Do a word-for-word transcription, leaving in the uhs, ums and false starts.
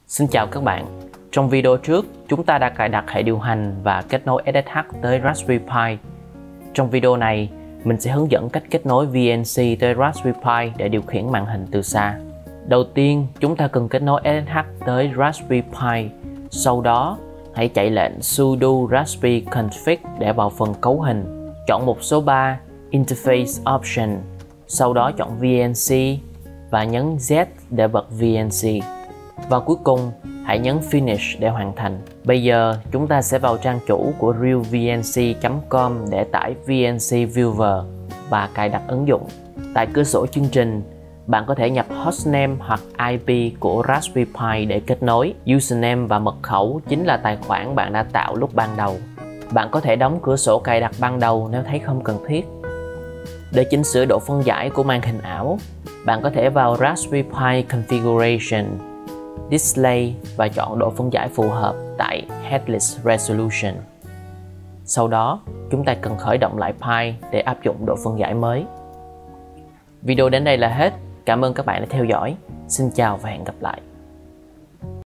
Xin chào các bạn. Trong video trước, chúng ta đã cài đặt hệ điều hành và kết nối ét ét hát tới Raspberry Pi. Trong video này, mình sẽ hướng dẫn cách kết nối vê en xê tới Raspberry Pi để điều khiển màn hình từ xa. Đầu tiên, chúng ta cần kết nối ét ét hát tới Raspberry Pi. Sau đó, hãy chạy lệnh sudo raspberry config để vào phần cấu hình. Chọn mục số ba, Interface Option. Sau đó chọn vê en xê và nhấn Z để bật vê en xê. Và cuối cùng, hãy nhấn Finish để hoàn thành. Bây giờ, chúng ta sẽ vào trang chủ của real v n c chấm com để tải vê en xê Viewer và cài đặt ứng dụng. Tại cửa sổ chương trình, bạn có thể nhập hostname hoặc i pê của Raspberry Pi để kết nối. Username và mật khẩu chính là tài khoản bạn đã tạo lúc ban đầu. Bạn có thể đóng cửa sổ cài đặt ban đầu nếu thấy không cần thiết. Để chỉnh sửa độ phân giải của màn hình ảo, bạn có thể vào Raspberry Pi Configuration, Display và chọn độ phân giải phù hợp tại Headless Resolution. Sau đó, chúng ta cần khởi động lại Pi để áp dụng độ phân giải mới. Video đến đây là hết. Cảm ơn các bạn đã theo dõi. Xin chào và hẹn gặp lại.